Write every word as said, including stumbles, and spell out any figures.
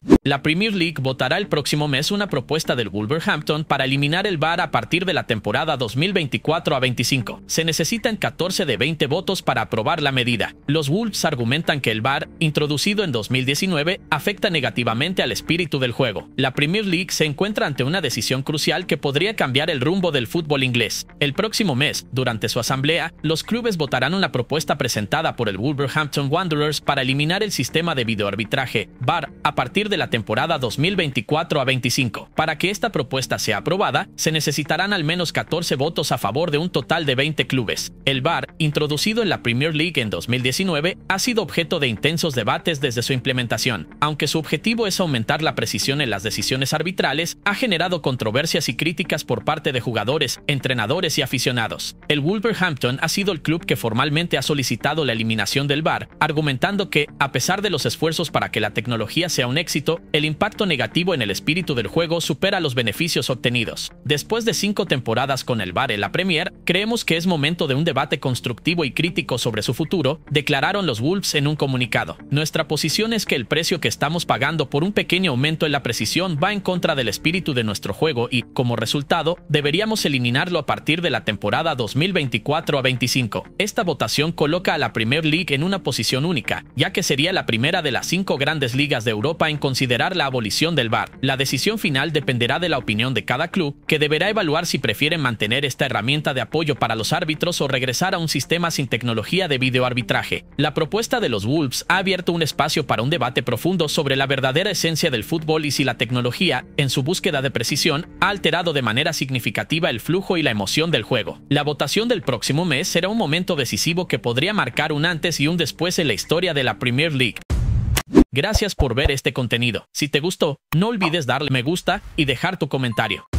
La Premier League votará el próximo mes una propuesta del Wolverhampton para eliminar el V A R a partir de la temporada dos mil veinticuatro a veinticinco. Se necesitan catorce de veinte votos para aprobar la medida. Los Wolves argumentan que el V A R, introducido en dos mil diecinueve, afecta negativamente al espíritu del juego. La Premier League se encuentra ante una decisión crucial que podría cambiar el rumbo del fútbol inglés. El próximo mes, durante su asamblea, los clubes votarán una propuesta presentada por el Wolverhampton Wanderers para eliminar el sistema de videoarbitraje V A R a partir de la temporada dos mil veinticuatro a veinticinco. Para que esta propuesta sea aprobada, se necesitarán al menos catorce votos a favor de un total de veinte clubes. El V A R, introducido en la Premier League en dos mil diecinueve, ha sido objeto de intensos debates desde su implementación. Aunque su objetivo es aumentar la precisión en las decisiones arbitrales, ha generado controversias y críticas por parte de jugadores, entrenadores y aficionados. El Wolverhampton ha sido el club que formalmente ha solicitado la eliminación del V A R, argumentando que, a pesar de los esfuerzos para que la tecnología sea un éxito, el impacto negativo en el espíritu del juego supera los beneficios obtenidos. Después de cinco temporadas con el V A R en la Premier, creemos que es momento de un debate constructivo y crítico sobre su futuro, declararon los Wolves en un comunicado. Nuestra posición es que el precio que estamos pagando por un pequeño aumento en la precisión va en contra del espíritu de nuestro juego y, como resultado, deberíamos eliminarlo a partir de la temporada dos mil veinticuatro a veinticinco. Esta votación coloca a la Premier League en una posición única, ya que sería la primera de las cinco grandes ligas de Europa en considerar la abolición del V A R. La decisión final dependerá de la opinión de cada club, que deberá evaluar si prefieren mantener esta herramienta de apoyo para los árbitros o regresar a un sistema sin tecnología de videoarbitraje. La propuesta de los Wolves ha abierto un espacio para un debate profundo sobre la verdadera esencia del fútbol y si la tecnología, en su búsqueda de precisión, ha alterado de manera significativa el flujo y la emoción del juego. La votación del próximo mes será un momento decisivo que podría marcar un antes y un después en la historia de la Premier League. Gracias por ver este contenido. Si te gustó, no olvides darle me gusta y dejar tu comentario.